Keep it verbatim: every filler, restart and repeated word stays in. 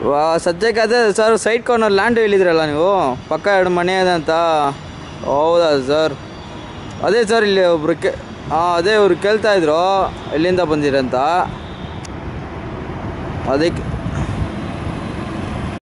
ವಾ ಸದ್ಯಕ್ಕೆ ಅದೇ ಸರ್ ಸೈಡ್ ಕಾರ್ನರ್ ಲ್ಯಾಂಡ್ ಹೇಳಿದ್ರಲ್ಲ ನೀವು ಪಕ್ಕ ಎರಡು ಮನೆ ಇದೆ ಅಂತ. ಹೌದಾ ಸರ್? ಅದೇ ಸರ್ ಇಲ್ಲಿ ಒಬ್ರು ಕೆ ಹಾಂ ಅದೇ ಇವ್ರು ಕೇಳ್ತಾಯಿದ್ರು ಎಲ್ಲಿಂದ ಬಂದಿರಂತ ಅದಕ್ಕೆ